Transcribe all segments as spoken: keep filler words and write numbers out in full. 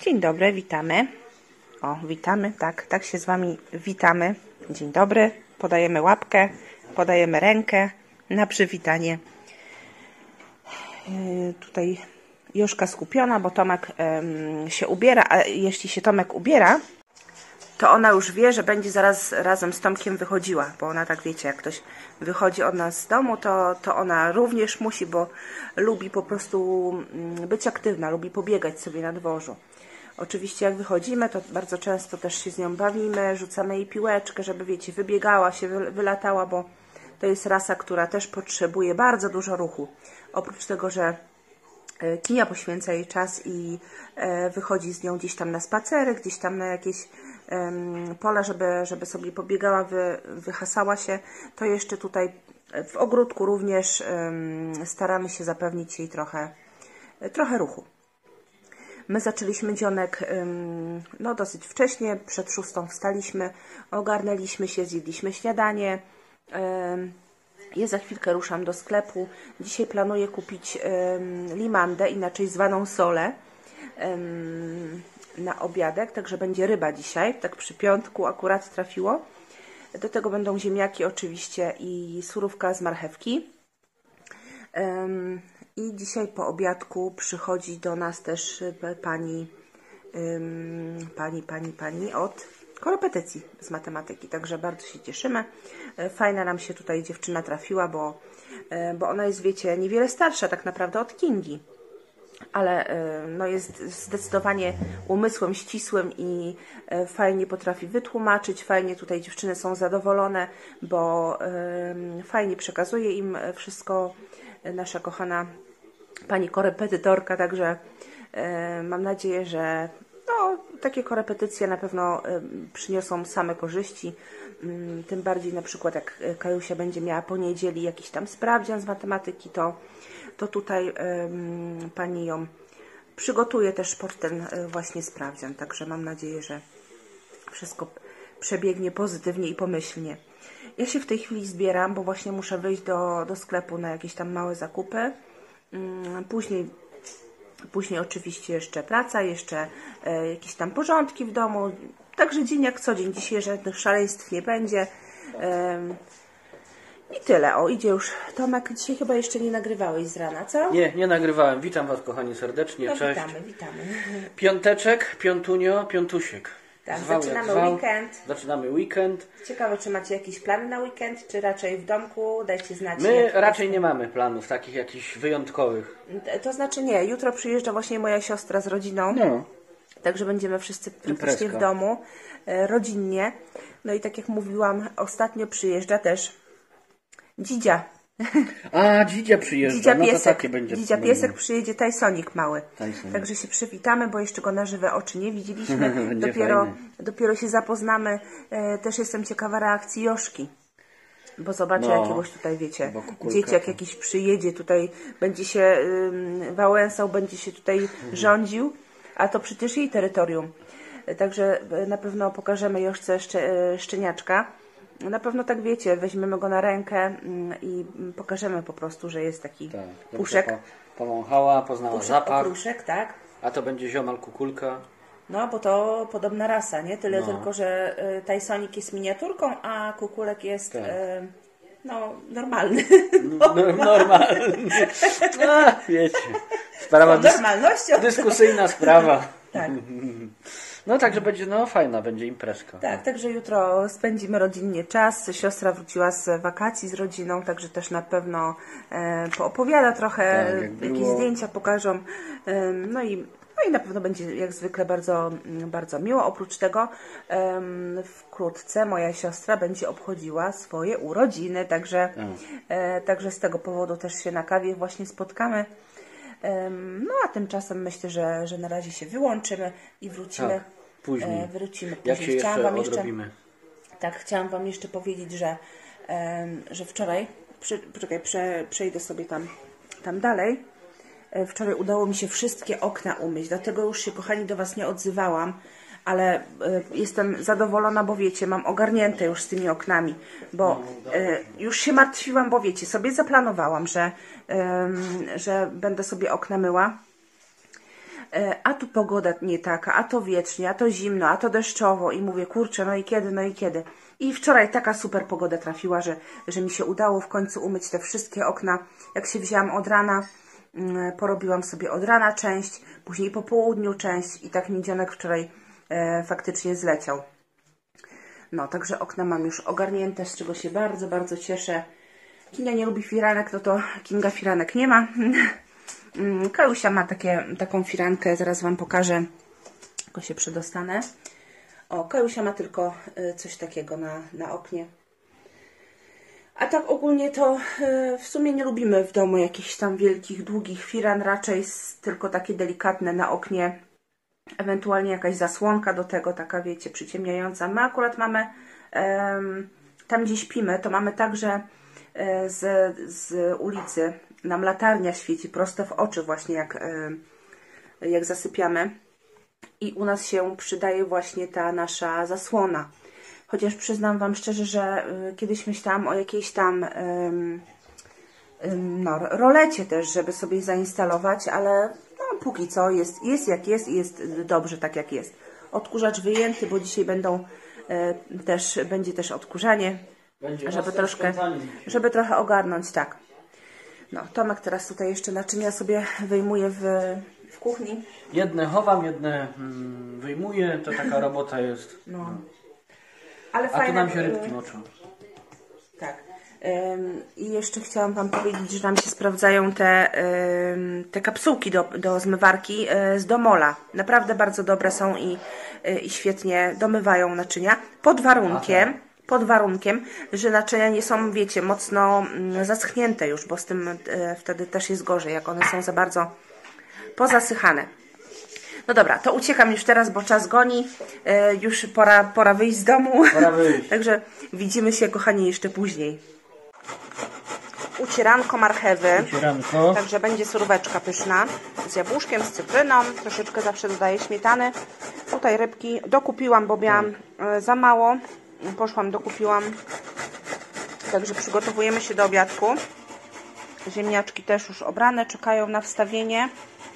Dzień dobry, witamy. O, witamy, tak, tak się z Wami witamy. Dzień dobry, podajemy łapkę, podajemy rękę na przywitanie. Yy, tutaj Joszka skupiona, bo Tomek yy, się ubiera, a jeśli się Tomek ubiera, to ona już wie, że będzie zaraz razem z Tomkiem wychodziła, bo ona tak, wiecie, jak ktoś wychodzi od nas z domu, to, to ona również musi, bo lubi po prostu być aktywna, lubi pobiegać sobie na dworzu. Oczywiście jak wychodzimy, to bardzo często też się z nią bawimy, rzucamy jej piłeczkę, żeby, wiecie, wybiegała się, wylatała, bo to jest rasa, która też potrzebuje bardzo dużo ruchu. Oprócz tego, że Kija poświęca jej czas i wychodzi z nią gdzieś tam na spacery, gdzieś tam na jakieś pola, żeby, żeby sobie pobiegała, wy, wyhasała się, to jeszcze tutaj w ogródku również staramy się zapewnić jej trochę, trochę ruchu. My zaczęliśmy dzionek no, dosyć wcześnie, przed szóstą wstaliśmy, ogarnęliśmy się, zjedliśmy śniadanie. Ja za chwilkę ruszam do sklepu. Dzisiaj planuję kupić limandę, inaczej zwaną solę, na obiadek, także będzie ryba dzisiaj, tak przy piątku akurat trafiło. Do tego będą ziemniaki oczywiście i surówka z marchewki. I dzisiaj po obiadku przychodzi do nas też pani, pani, pani, pani od korepetycji z matematyki, także bardzo się cieszymy. Fajna nam się tutaj dziewczyna trafiła, bo, bo ona jest, wiecie, niewiele starsza tak naprawdę od Kingi, ale no, jest zdecydowanie umysłem ścisłym i fajnie potrafi wytłumaczyć, fajnie tutaj dziewczyny są zadowolone, bo fajnie przekazuje im wszystko nasza kochana pani korepetytorka, także mam nadzieję, że no, takie korepetycje na pewno przyniosą same korzyści, tym bardziej na przykład jak Kajusia będzie miała po niedzieli jakiś tam sprawdzian z matematyki, to to tutaj um, pani ją przygotuje też pod ten właśnie sprawdzian. Także mam nadzieję, że wszystko przebiegnie pozytywnie i pomyślnie. Ja się w tej chwili zbieram, bo właśnie muszę wyjść do, do sklepu na jakieś tam małe zakupy. Um, później, później oczywiście jeszcze praca, jeszcze e, jakieś tam porządki w domu. Także dzień jak co dzień. Dzisiaj żadnych szaleństw nie będzie. Um, I tyle. O, idzie już Tomek. Dzisiaj chyba jeszcze nie nagrywałeś z rana, co? Nie, nie nagrywałem. Witam Was, kochani, serdecznie. No, cześć. Witamy, witamy. Piąteczek, piątunio, piątusiek. Tak, Zwał zaczynamy zwał. weekend. Zaczynamy weekend. Ciekawe, czy macie jakieś plany na weekend, czy raczej w domku? Dajcie znać. My raczej nie mamy planów takich jakichś wyjątkowych. To znaczy nie, jutro przyjeżdża właśnie moja siostra z rodziną. No. Także będziemy wszyscy praktycznie Imprezka. w domu, e, rodzinnie. No i tak jak mówiłam, ostatnio przyjeżdża też Dzidzia. A, Dzidzia przyjeżdża. Dzidzia no to piesek, takie będzie. Dzidzia piesek przyjedzie, Tysonik mały. Tysonik. Także się przywitamy, bo jeszcze go na żywe oczy nie widzieliśmy. Będzie dopiero, fajnie. dopiero się zapoznamy. E, też jestem ciekawa reakcji Joszki. Bo zobaczę No, jakiegoś tutaj, wiecie, kukulka, dzieciak to... jakiś przyjedzie tutaj, będzie się ym, wałęsał, będzie się tutaj rządził, a to przecież jej terytorium. Także na pewno pokażemy Joszce szcze, szczeniaczka. Na pewno tak, wiecie, weźmiemy go na rękę i pokażemy po prostu, że jest taki tak, puszek. Po, powąchała, poznała Puszek, zapach. okruszek, tak. A to będzie ziomal kukulka. No, bo to podobna rasa, nie? Tyle No. tylko, że y, Tysonik jest miniaturką, a kukulek jest tak. y, no, normalny. No, normalny. No, wiecie. Sprawa dys normalnością. dyskusyjna sprawa. Tak. No także będzie, no fajna będzie imprezka. Tak, także jutro spędzimy rodzinnie czas. Siostra wróciła z wakacji z rodziną, także też na pewno e, poopowiada trochę, tak, jak jakieś było. zdjęcia pokażą. E, no, i, no i na pewno będzie jak zwykle bardzo, bardzo miło. Oprócz tego e, wkrótce moja siostra będzie obchodziła swoje urodziny, także, e, także z tego powodu też się na kawie właśnie spotkamy. No a tymczasem myślę, że, że na razie się wyłączymy i wrócimy. Tak, później. E, wrócimy Jak później. się Chciałam jeszcze wam jeszcze, odrobimy. tak, chciałam Wam jeszcze powiedzieć, że, e, że wczoraj, przy, poczekaj, prze, przejdę sobie tam, tam dalej. E, wczoraj udało mi się wszystkie okna umyć, dlatego już się, kochani, do Was nie odzywałam, ale e, jestem zadowolona, bo wiecie, mam ogarnięte już z tymi oknami, bo e, już się martwiłam, bo wiecie, sobie zaplanowałam, że, e, że będę sobie okna myła. a tu pogoda nie taka, a to wiecznie, a to zimno, a to deszczowo i mówię, kurczę, no i kiedy, no i kiedy. I wczoraj taka super pogoda trafiła, że, że mi się udało w końcu umyć te wszystkie okna. Jak się wzięłam od rana, porobiłam sobie od rana część, później po południu część i tak mi dzionek wczoraj e, faktycznie zleciał. No, także okna mam już ogarnięte, z czego się bardzo, bardzo cieszę. Kinga nie lubi firanek, no to Kinga firanek nie ma. Kajusia ma takie, taką firankę, zaraz Wam pokażę, tylko się przedostanę. O, Kajusia ma tylko coś takiego na, na oknie. A tak ogólnie to w sumie nie lubimy w domu jakichś tam wielkich, długich firan, raczej tylko takie delikatne na oknie, ewentualnie jakaś zasłonka do tego, taka wiecie, przyciemniająca. My akurat mamy, tam gdzie śpimy, to mamy tak, że z, z ulicy nam latarnia świeci prosto w oczy właśnie jak, jak zasypiamy i u nas się przydaje właśnie ta nasza zasłona. Chociaż przyznam Wam szczerze, że kiedyś myślałam o jakiejś tam no, rolecie też, żeby sobie zainstalować, ale no, póki co jest, jest jak jest i jest dobrze tak jak jest. Odkurzacz wyjęty, bo dzisiaj będą też, będzie też odkurzanie, Będzie żeby troszkę, żeby trochę ogarnąć, tak. No, Tomek teraz tutaj jeszcze naczynia sobie wyjmuje w, w kuchni. Jedne chowam, jedne mm, wyjmuję, to taka robota jest. No. No. Ale A fajne, tu nam się rybki moczą. Tak. Ym, I jeszcze chciałam Wam powiedzieć, że nam się sprawdzają te, ym, te kapsułki do, do zmywarki y, z Domola. Naprawdę bardzo dobre są i, y, i świetnie domywają naczynia. Pod warunkiem, Aha. pod warunkiem, że naczynia nie są, wiecie, mocno y, zaschnięte już, bo z tym y, wtedy też jest gorzej, jak one są za bardzo pozasychane. No dobra, to uciekam już teraz, bo czas goni. E, już pora, pora wyjść z domu. Pora wyjść. Także widzimy się, kochani, jeszcze później. Ucieranko marchewy. Ucieranko. Także będzie suróweczka pyszna. Z jabłuszkiem, z cytryną. Troszeczkę zawsze dodaję śmietany. Tutaj rybki dokupiłam, bo miałam e, za mało. Poszłam, dokupiłam. Także przygotowujemy się do obiadku. Ziemniaczki też już obrane, czekają na wstawienie.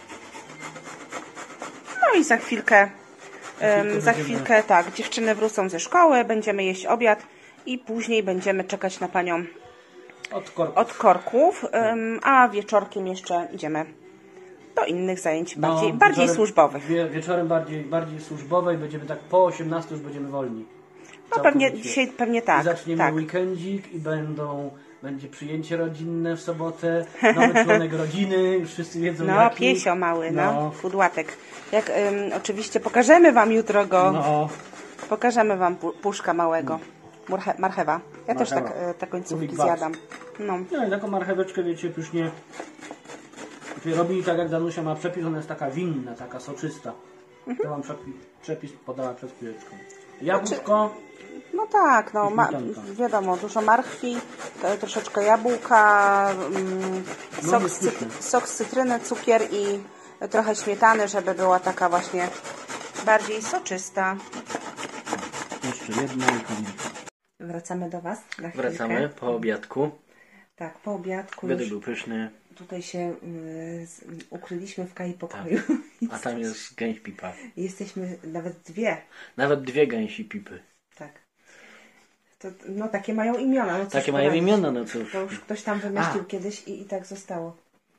No i za chwilkę, um, za chwilkę, tak, dziewczyny wrócą ze szkoły, będziemy jeść obiad i później będziemy czekać na panią Od korków. od korków, um, a wieczorkiem jeszcze idziemy do innych zajęć bardziej, no, bardziej wieczorem, służbowych. Wie, wieczorem bardziej, bardziej służbowej, będziemy tak po osiemnastej już będziemy wolni. No pewnie dzisiaj, pewnie tak. I zaczniemy tak. weekendzik i będą, będzie przyjęcie rodzinne w sobotę, nowy członek rodziny, już wszyscy wiedzą No, jaki. piesio mały, no, no. kudłatek. Jak um, oczywiście pokażemy Wam jutro go, No. pokażemy Wam pu puszka małego, Marche marchewa. Ja też Marchewa. tak e, te końcówki Kubik zjadam. No. No i taką marcheweczkę, wiecie, już nie... Robili tak jak Danusia ma przepis, ona jest taka winna, taka soczysta. Mhm. To wam przepis, przepis podała przed chwileczką. Jabłuszko. No tak, no ma, wiadomo, dużo marchwi, troszeczkę jabłka, mm, No, sok, z sok z cytryny, cukier i trochę śmietany, żeby była taka właśnie bardziej soczysta. Jeszcze jedno i koniec. Wracamy do Was na chwilkę. Wracamy po obiadku. Tak, po obiadku Obiadek już był pyszny. tutaj się y, z, ukryliśmy w kai pokoju. Tak. A tam jest gęś pipa. Jesteśmy nawet dwie. Nawet dwie gęsi pipy. Tak. To, no takie mają imiona. No, cóż Takie mają poradzić. imiona, no cóż. To już ktoś tam wymyślił A. kiedyś i, i tak zostało.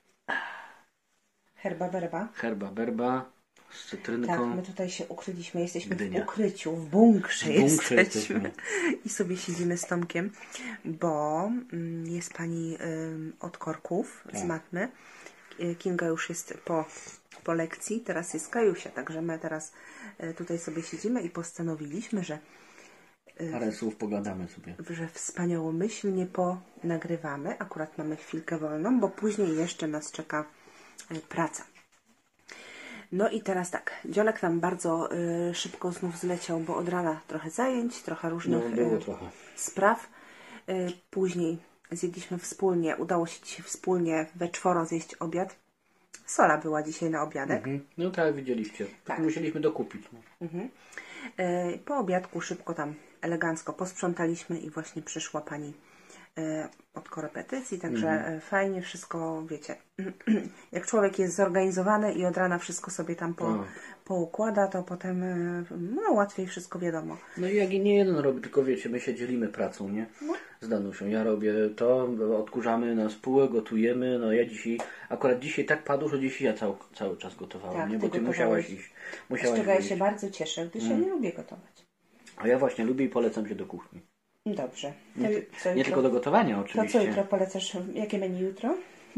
Herba berba. Herba berba z cytrynką. Tak, my tutaj się ukryliśmy. Jesteśmy Gdynia. w ukryciu, w bunkrze, W bunkrze jesteśmy. jesteśmy. I sobie siedzimy z Tomkiem, bo mm, jest pani ym, od korków Tak. z matmy. Kinga już jest po, po lekcji, teraz jest Kajusia, także my teraz y, tutaj sobie siedzimy i postanowiliśmy, że Parę słów pogadamy sobie. że wspaniałomyślnie ponagrywamy. Akurat mamy chwilkę wolną, bo później jeszcze nas czeka y, praca. No i teraz tak, dzionek nam bardzo y, szybko znów zleciał, bo od rana trochę zajęć, trochę różnych No, było y, trochę. spraw. Y, później zjedliśmy wspólnie, udało się dzisiaj wspólnie we czworo zjeść obiad. Sola była dzisiaj na obiadek. Mhm. No tak, jak widzieliście. Tak. Tak. Musieliśmy dokupić. No. Mhm. Y, po obiadku szybko tam elegancko posprzątaliśmy i właśnie przyszła pani od korepetycji, także mhm. fajnie wszystko, wiecie, jak człowiek jest zorganizowany i od rana wszystko sobie tam po, no. poukłada, to potem no, łatwiej wszystko wiadomo. No i jak i nie jeden robi, tylko wiecie, my się dzielimy pracą, nie? No. Z Danusią. Ja robię to, odkurzamy na spółę, gotujemy, no ja dzisiaj, akurat dzisiaj tak padło, że dzisiaj ja cały, cały czas gotowałem, tak, nie? Bo ty, ty musiałaś iść. Musiałaś z czego ja się bardzo cieszę, gdyż mm. ja nie lubię gotować. A ja właśnie lubię i polecam się do kuchni. Dobrze. To, nie, co nie jutro, tylko do gotowania oczywiście. To co jutro polecasz? Jakie menu jutro?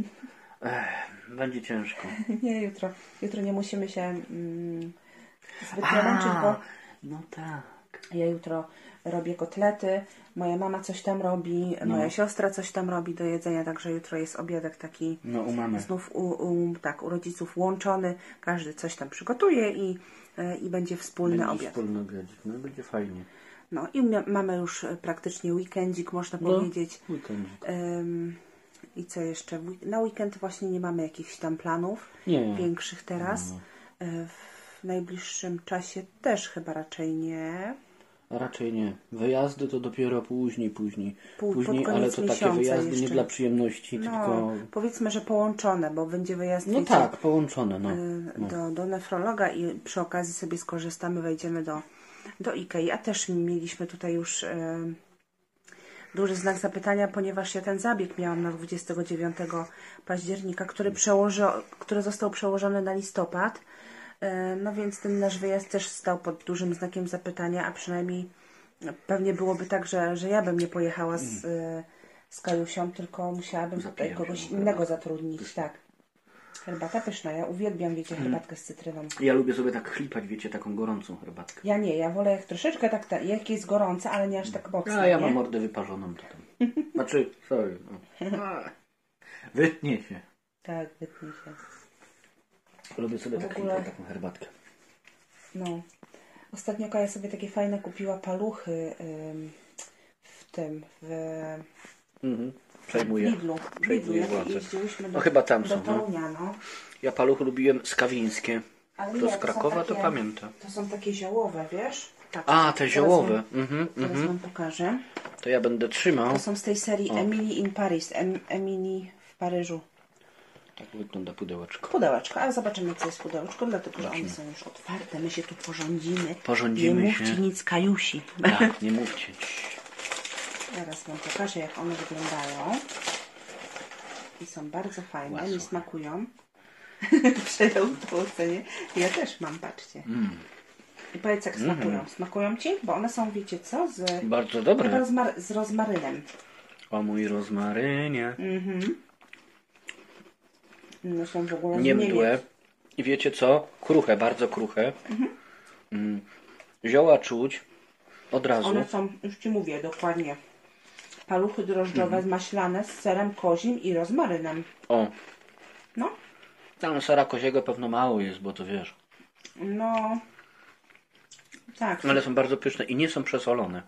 Ech, będzie ciężko. Nie, jutro. Jutro nie musimy się mm, zbyt męczyć, bo no tak. Ja jutro robię kotlety, moja mama coś tam robi, no. moja siostra coś tam robi do jedzenia, także jutro jest obiadek taki no, u mamy. znów u, u, tak, u rodziców łączony, każdy coś tam przygotuje i, i będzie wspólny będzie obiad. Wspólny obiadzik, no będzie fajnie. No i mamy już praktycznie weekendzik, można no, powiedzieć. Weekendzik. Um, I co jeszcze? Na weekend właśnie nie mamy jakichś tam planów nie. większych teraz. No. W najbliższym czasie też chyba raczej nie. A raczej nie. Wyjazdy to dopiero później, później. Pół, później, ale to takie wyjazdy jeszcze. Nie dla przyjemności, no, tylko... Powiedzmy, że połączone, bo będzie wyjazd no tak, połączone, no. no. Do, do nefrologa i przy okazji sobie skorzystamy, wejdziemy do, do Ikei. A też mieliśmy tutaj już e, duży znak zapytania, ponieważ ja ten zabieg miałam na dwudziestego dziewiątego października, który, przełoży, który został przełożony na listopad. No więc ten nasz wyjazd też stał pod dużym znakiem zapytania, a przynajmniej pewnie byłoby tak, że, że ja bym nie pojechała z, z Kajusią, tylko musiałabym tutaj kogoś innego zatrudnić. Tak. Herbata pyszna. Ja uwielbiam, wiecie, herbatkę z cytryną. Ja lubię sobie tak chlipać, wiecie, taką gorącą herbatkę. Ja nie, ja wolę jak troszeczkę tak, ta, jak jest gorąca, ale nie aż tak mocno. A ja nie? mam mordę wyparzoną to tam. Znaczy, sorry. No. Wytnie się. Tak, wytnie się. Lubię sobie tak ogóle... taką herbatkę. No. Ostatnio Kaja sobie takie fajne kupiła paluchy ym, w tym, w... Mhm. Przejmuję. W Lidlu. Przejmuję władzę. No do, chyba tam do są. Torunia, no. Ja paluchy lubiłem skawińskie. Ale to nie, z Krakowa to, takie, to pamiętam. To są takie ziołowe, wiesz? Tak, A, te ziołowe. Wam, mhm, teraz mhm. wam pokażę. To ja będę trzymał. To są z tej serii o. Emily in Paris. Em, Emily w Paryżu. Tak wygląda pudełeczko. Pudełeczko, ale zobaczymy, co jest pudełeczko, dlatego, że one są już otwarte. My się tu porządzimy. Porządzimy nie mówcie się. nic Kajusi. Tak, nie mówcie. Teraz wam pokażę, jak one wyglądają. I są bardzo fajne, Łasło. mi smakują. Przedał to ocenie. Ja też mam, patrzcie. Mm. I powiedz, jak Mm. smakują. Smakują Ci? Bo one są, wiecie co? Z, Bardzo dobre. rozmar z rozmarynem. O mój rozmarynie. Mhm. No są w ogóle Nie mdłe. I wiecie co? Kruche, bardzo kruche. Mhm. Mm. Zioła czuć od razu. One są, już Ci mówię dokładnie, paluchy drożdżowe mhm. maślane z serem kozim i rozmarynem. O. No. Tam sera koziego pewno mało jest, bo to wiesz. No. Tak. Ale są bardzo pyszne i nie są przesolone.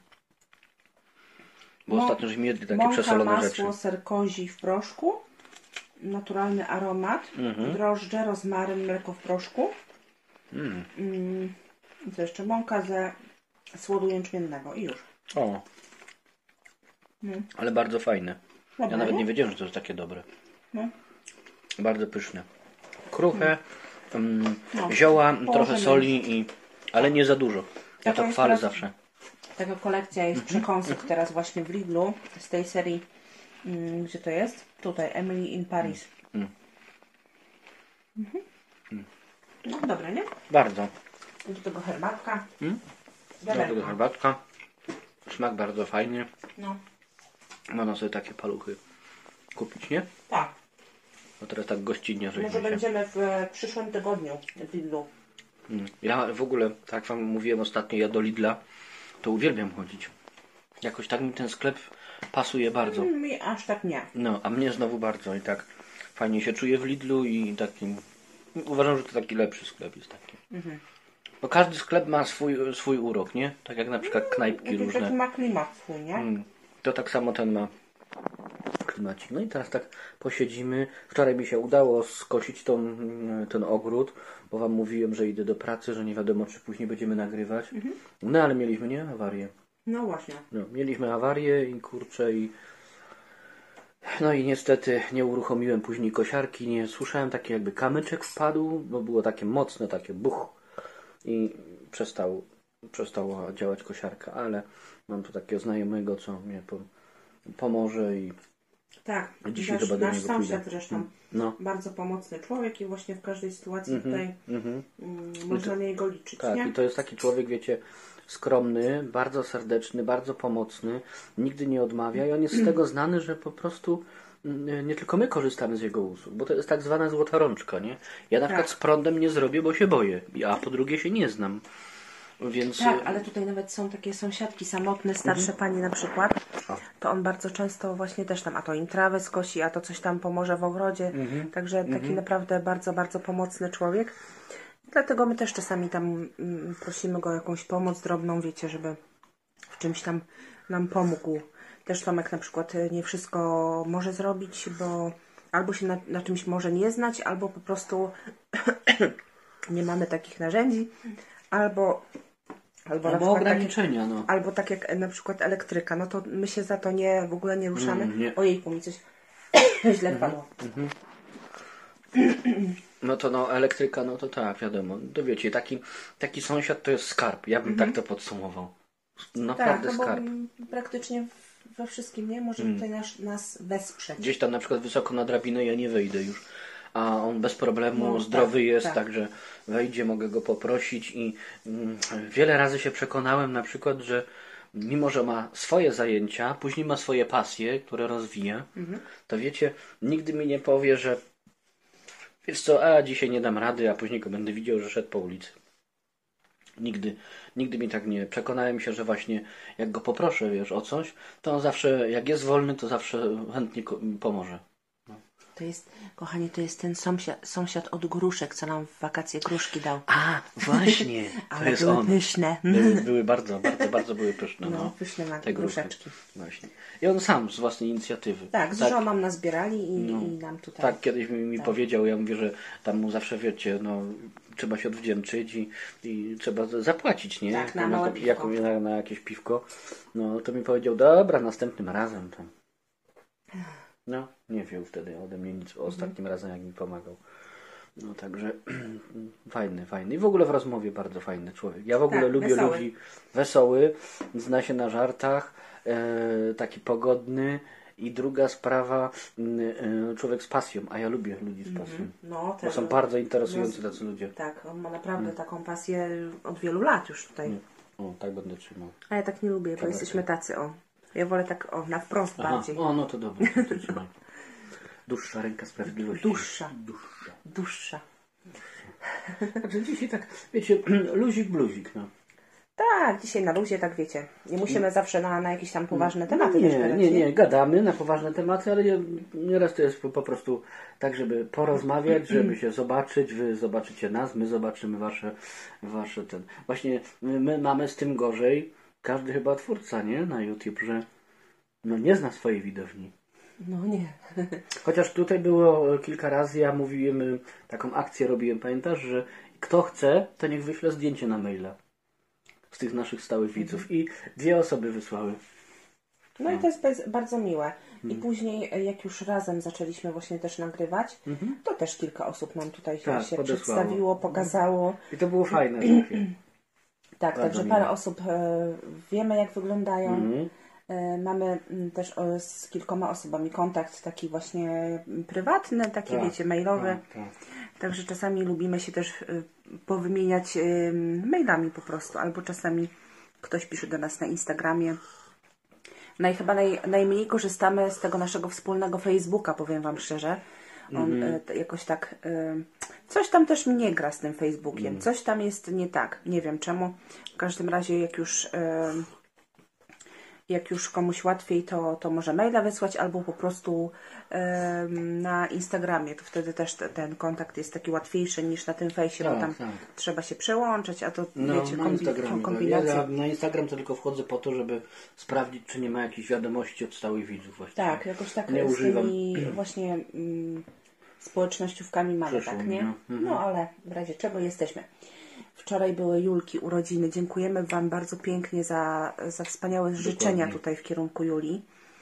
Bo Mo ostatnio żeśmy jedli takie mąka, przesolone masło, rzeczy. ser kozi w proszku, naturalny aromat, Mhm. drożdże, rozmaryn, mleko w proszku. Mm. Mm. I co jeszcze? Mąka ze słodu jęczmiennego i już. O. Mm. Ale bardzo fajne. Dobre, ja nawet nie? nie wiedziałem, że to jest takie dobre. No. Bardzo pyszne. Kruche, mm. No. zioła, Położymy. trochę soli, i ale nie za dużo. Ja Taka to jest chwalę teraz- zawsze. Taka kolekcja jest przekąsek teraz właśnie w Lidlu z tej serii. Mm, gdzie to jest? Tutaj, Emily in Paris. Mm. Mhm. No dobre, nie? Bardzo. I do tego herbatka. Mm? Wiaderko. Dlatego herbatka. Smak bardzo fajny. No, Można sobie takie paluchy kupić, nie? tak. Bo teraz tak gościnnie Może żeśmy się... będziemy w e, przyszłym tygodniu w Lidlu. Mm. Ja w ogóle, tak jak wam mówiłem ostatnio, ja do Lidla to uwielbiam chodzić. Jakoś tak mi ten sklep pasuje bardzo. Mi aż tak nie. No, a mnie znowu bardzo i tak fajnie się czuję w Lidlu i takim... Uważam, że to taki lepszy sklep jest taki. Mhm. Bo każdy sklep ma swój, swój urok, nie? Tak jak na przykład knajpki Jakiś różne. taki ma klimat swój, nie? Mm. To tak samo ten ma klimacik. No i teraz tak posiedzimy. Wczoraj mi się udało skosić tą, ten ogród, bo wam mówiłem, że idę do pracy, że nie wiadomo, czy później będziemy nagrywać. Mhm. No ale mieliśmy, nie? Awarię. No właśnie. No, mieliśmy awarię i kurczę i No i niestety nie uruchomiłem później kosiarki, nie słyszałem, taki jakby kamyczek wpadł, bo było takie mocne, takie buch i przestał, przestała działać kosiarka, ale mam tu takiego znajomego, co mnie po, pomoże i tak, dzisiaj nasz, chyba do nasz niego sąsiad pójdę. zresztą, No. bardzo pomocny człowiek i właśnie w każdej sytuacji Mhm, tutaj mhm. mm, można na niego liczyć, Tak, nie? i to jest taki człowiek, wiecie, skromny, bardzo serdeczny, bardzo pomocny, nigdy nie odmawia i on jest z tego znany, że po prostu mm, nie tylko my korzystamy z jego usług, bo to jest tak zwana złota rączka, nie? Ja na Tak. przykład z prądem nie zrobię, bo się boję, a po drugie się nie znam. Więc... Tak, ale tutaj nawet są takie sąsiadki samotne, starsze Mhm. panie na przykład, O. to on bardzo często właśnie też tam, a to im trawę skosi, a to coś tam pomoże w ogrodzie, Mhm. także taki Mhm. naprawdę bardzo, bardzo pomocny człowiek. Dlatego my też czasami tam mm, prosimy go o jakąś pomoc drobną, wiecie, żeby w czymś tam nam pomógł. Też Tomek na przykład nie wszystko może zrobić, bo albo się na, na czymś może nie znać, albo po prostu nie mamy takich narzędzi, albo albo, na Albo przykład ograniczenia, tak, no. albo tak jak na przykład elektryka, no to my się za to nie, w ogóle nie ruszamy. Mm, nie. Ojejku, mi coś źle wpadło. No to no, elektryka, no to tak, wiadomo. To wiecie, taki, taki sąsiad to jest skarb. Ja bym Mhm. tak to podsumował. Tak, Naprawdę no bo skarb. praktycznie we wszystkim, nie? Może tutaj nas, nas wesprzeć. Gdzieś tam na przykład wysoko na drabinę ja nie wejdę już. A on bez problemu No, zdrowy tak, jest, tak. także wejdzie, mogę go poprosić i mm, wiele razy się przekonałem na przykład, że mimo, że ma swoje zajęcia, później ma swoje pasje, które rozwija, Mhm. to wiecie, nigdy mi nie powie, że wiesz co, a dzisiaj nie dam rady, a później go będę widział, że szedł po ulicy. Nigdy, nigdy mi tak nie. Przekonałem się, że właśnie jak go poproszę, wiesz, o coś, to on zawsze, jak jest wolny, to zawsze chętnie ko- pomoże. To jest, kochanie, to jest ten sąsiad, sąsiad od gruszek, co nam w wakacje gruszki dał. A, właśnie, to Ale jest były on. pyszne. Były, były bardzo, bardzo, bardzo były pyszne. No, No, pyszne ma te gruszki. gruszeczki. Właśnie. I on sam z własnej inicjatywy. Tak, z żoną nazbierali i, No. i nam tutaj. Tak, kiedyś mi, mi Tak. powiedział, ja mówię, że tam mu zawsze, wiecie, no, trzeba się odwdzięczyć i, i trzeba za- zapłacić, nie? Tak, na małe to- piwko. jak, na, na jakieś piwko. No, to mi powiedział, dobra, następnym razem tam. No, nie wziął wtedy ode mnie nic ostatnim razem, jak mi pomagał. No, także fajny, fajny. I w ogóle w rozmowie bardzo fajny człowiek. Ja w ogóle Tak, lubię wesoły. ludzi wesoły, zna się na żartach, e, taki pogodny. I druga sprawa, y, człowiek z pasją, a ja lubię ludzi z pasją. No, Bo są bardzo interesujący tacy ludzie. Tak, on ma naprawdę taką pasję od wielu lat już tutaj. Nie. O, tak będę trzymał. A ja tak nie lubię, bo Kamerkę. jesteśmy tacy, o. Ja wolę tak, o, na wprost Aha, bardziej. o, no to dobra, to trzymaj. Dłuższa ręka sprawiedliwości. Dłuższa. Dłuższa. Dłuższa. Także dzisiaj tak, wiecie, luzik, bluzik, no. Tak, dzisiaj na luzie, tak wiecie. Nie musimy zawsze na, na jakieś tam poważne tematy też Nie, gadać, nie, nie, gadamy na poważne tematy, ale nie- nieraz to jest po prostu tak, żeby porozmawiać, żeby się zobaczyć, wy zobaczycie nas, my zobaczymy wasze, wasze ten. Właśnie my, my mamy z tym gorzej, każdy chyba twórca, nie, na YouTube, że no nie zna swojej widowni. No nie. Chociaż tutaj było kilka razy, ja mówiłem, y, taką akcję robiłem, pamiętasz, że kto chce, to niech wyśle zdjęcie na maila z tych naszych stałych widzów i dwie osoby wysłały. No i to jest bez, bardzo miłe. I później, jak już razem zaczęliśmy właśnie też nagrywać, to też kilka osób nam tutaj Tak, się podesłało. przedstawiło, pokazało. I to było fajne takie. Tak, Bardzo także miłe. parę osób e, wiemy, jak wyglądają. Mhm. E, mamy mm, też e, z kilkoma osobami kontakt taki właśnie mm, prywatny, taki Tak, wiecie, mailowy. tak, tak. Także czasami lubimy się też e, powymieniać e, mailami po prostu, albo czasami ktoś pisze do nas na Instagramie. No i chyba naj, najmniej korzystamy z tego naszego wspólnego Facebooka, powiem Wam szczerze. On e, t- jakoś tak... E, coś tam też mi nie gra z tym Facebookiem. Coś tam jest nie tak. Nie wiem czemu. W każdym razie jak już... E, jak już komuś łatwiej, to, to może maila wysłać albo po prostu em, na Instagramie. To wtedy też te, ten kontakt jest taki łatwiejszy niż na tym fejsie, bo Tak, tam tak. trzeba się przełączać, a to No, wiecie, na kombi- Instagramie. Tak. kombinacje. Ja na Instagram to tylko wchodzę po to, żeby sprawdzić, czy nie ma jakichś wiadomości od stałych widzów właściwie. Tak, jakoś tak Nie z używam. tymi właśnie mm, społecznościówkami mamy, Przyszło tak, mi, nie? no. Mhm. No ale w razie czego jesteśmy. Wczoraj były Julki urodziny. Dziękujemy Wam bardzo pięknie za, za wspaniałe życzenia tutaj w kierunku Julii.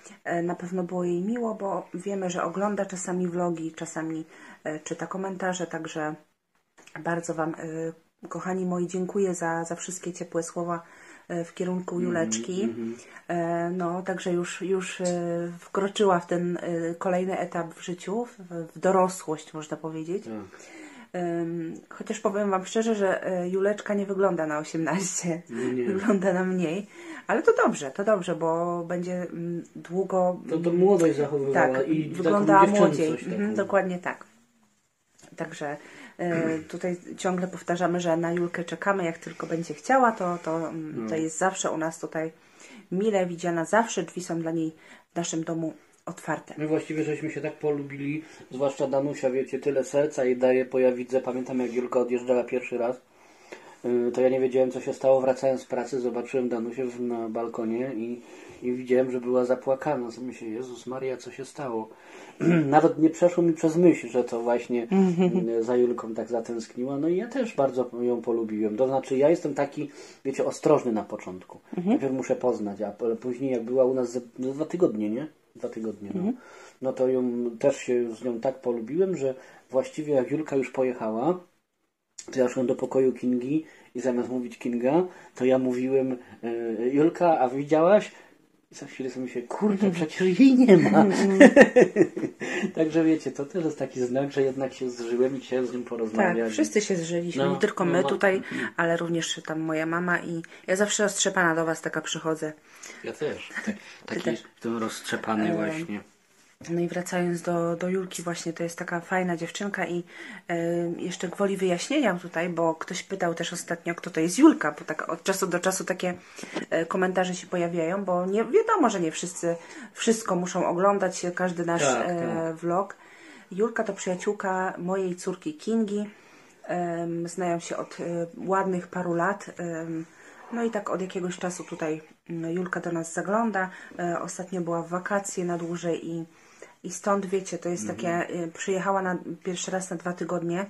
na pewno było jej miło, bo wiemy, że ogląda czasami vlogi, czasami czyta komentarze, także bardzo Wam, kochani moi, dziękuję za, za wszystkie ciepłe słowa w kierunku Juleczki. Mm -hmm. No, także już, już wkroczyła w ten kolejny etap w życiu, w dorosłość, można powiedzieć. Mm. Chociaż powiem Wam szczerze, że Juleczka nie wygląda na osiemnaście, nie, nie. Wygląda na mniej, ale to dobrze, to dobrze, bo będzie długo... To, to młodość zachowywała tak, i wyglądała młodziej, mhm, dokładnie tak. Także y, tutaj ciągle powtarzamy, że na Julkę czekamy, jak tylko będzie chciała, to, to, no. to jest zawsze u nas tutaj mile widziana, zawsze drzwi są dla niej w naszym domu otwarte. My właściwie żeśmy się tak polubili, zwłaszcza Danusia, wiecie, tyle serca jej daje, bo ja widzę, pamiętam jak Julka odjeżdżała pierwszy raz, to ja nie wiedziałem, co się stało, wracając z pracy, zobaczyłem Danusię na balkonie i, i widziałem, że była zapłakana. Myślę, Jezus Maria, co się stało? Nawet nie przeszło mi przez myśl, że to właśnie za Julką tak zatęskniła. No i ja też bardzo ją polubiłem. To znaczy, ja jestem taki, wiecie, ostrożny na początku. Najpierw muszę poznać, a później jak była u nas ze, no, dwa tygodnie, nie? Dwa tygodnie, no. No to ją też się z nią tak polubiłem, że właściwie jak Julka już pojechała, to ja szłem do pokoju Kingi i zamiast mówić Kinga, to ja mówiłem e, Julka, a widziałaś? I za chwilę sobie myślę, kurde, przecież jej nie ma. Także wiecie, to też jest taki znak, że jednak się zżyłem i chciałem z nim porozmawiać. Tak, wszyscy się zżyliśmy, no, nie tylko my no, tutaj, ale również tam moja mama i ja zawsze roztrzepana do Was taka przychodzę. Ja też, tak, taki też. Ten roztrzepany właśnie. No i wracając do, do Julki właśnie, to jest taka fajna dziewczynka i y, jeszcze gwoli wyjaśnienia tutaj, bo ktoś pytał też ostatnio, kto to jest Julka, bo tak od czasu do czasu takie y, komentarze się pojawiają, bo nie wiadomo, że nie wszyscy wszystko muszą oglądać, każdy nasz tak, tak. Y, vlog. Julka to przyjaciółka mojej córki Kingi, y, znają się od y, ładnych paru lat, y, no i tak od jakiegoś czasu tutaj Julka do nas zagląda, y, ostatnio była w wakacje na dłużej i I stąd, wiecie, to jest takie, mm-hmm. przyjechała na, pierwszy raz na dwa tygodnie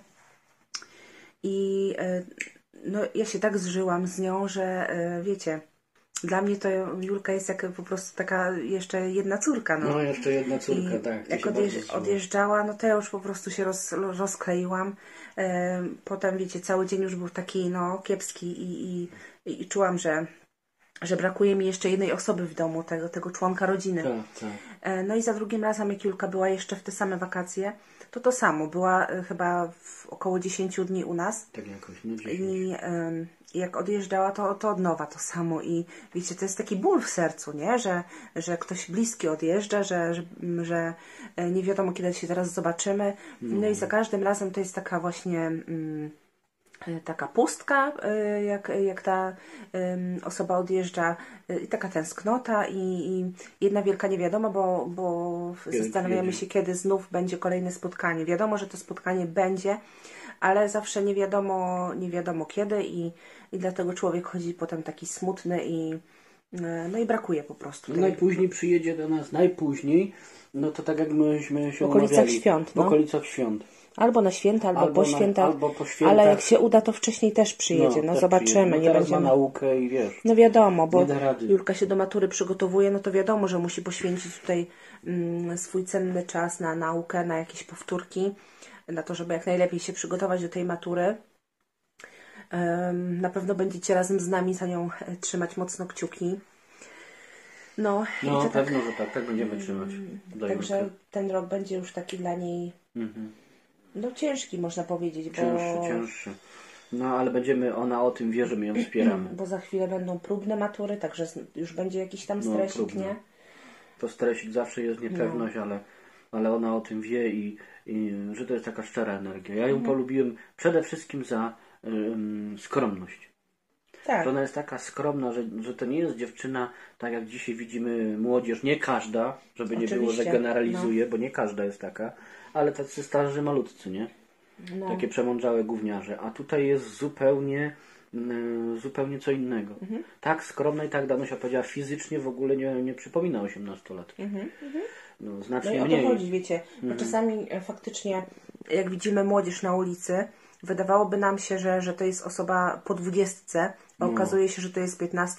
i no, ja się tak zżyłam z nią, że wiecie, dla mnie to Julka jest jak po prostu taka jeszcze jedna córka. No, no jeszcze jedna córka, I tak. Jak odjeżdż, odjeżdżała, no to ja już po prostu się roz, rozkleiłam. Potem, wiecie, cały dzień już był taki, no, kiepski i, i, i czułam, że że brakuje mi jeszcze jednej osoby w domu, tego, tego członka rodziny. Tak, tak. No i za drugim razem, jak Julka była jeszcze w te same wakacje, to to samo. Była chyba w około dziesięciu dni u nas. Tak jakoś, no I um, jak odjeżdżała, to, to od nowa to samo. I wiecie, to jest taki ból w sercu, nie? Że, że ktoś bliski odjeżdża, że, że, że nie wiadomo, kiedy się teraz zobaczymy. No, no i za każdym razem to jest taka właśnie... Um, taka pustka, jak, jak ta um, osoba odjeżdża i taka tęsknota i, i jedna wielka niewiadoma, bo, bo zastanawiamy się, kiedy znów będzie kolejne spotkanie. Wiadomo, że to spotkanie będzie, ale zawsze nie wiadomo, nie wiadomo kiedy i, i dlatego człowiek chodzi potem taki smutny i no i brakuje po prostu. No najpóźniej przyjedzie do nas, najpóźniej, no to tak jak myśmy się w okolicach umawiali, świąt. No. W okolicach świąt. Albo na święta, albo, albo po na, świętach, albo po świętach, ale jak się uda, to wcześniej też przyjedzie. No, no zobaczymy. No, nie teraz będziemy... ma naukę i wiesz. No wiadomo, bo Julka się do matury przygotowuje, no to wiadomo, że musi poświęcić tutaj mm, swój cenny czas na naukę, na jakieś powtórki, na to, żeby jak najlepiej się przygotować do tej matury. Um, na pewno będziecie razem z nami za nią trzymać mocno kciuki. No, no i to pewno, tak, że tak, tak będziemy trzymać. Także Julkę. Ten rok będzie już taki dla niej mhm. no ciężki, można powiedzieć. Bo... Cięższy, cięższy. No ale będziemy, ona o tym wie, że my ją wspieramy. Bo za chwilę będą próbne matury, także już będzie jakiś tam stresik, no, nie? To stresik zawsze jest niepewność, no. ale, ale ona o tym wie i, i że to jest taka szczera energia. Ja ją mhm. polubiłem przede wszystkim za um, skromność. Tak. Że ona jest taka skromna, że, że to nie jest dziewczyna, tak jak dzisiaj widzimy młodzież, nie każda, żeby nie Oczywiście. było, że generalizuje, no. bo nie każda jest taka, ale tacy starzy malutcy, nie? No. Takie przemądrzałe gówniarze. A tutaj jest zupełnie y, zupełnie co innego. Mhm. Tak skromna i tak Danusia powiedziała, fizycznie w ogóle nie, nie przypomina osiemnastolatki. Mhm. No, znacznie no i o mniej. to chodzi, wiecie, bo mhm. czasami faktycznie jak widzimy młodzież na ulicy, wydawałoby nam się, że, że to jest osoba po dwudziestce, a no. okazuje się, że to jest piętnasto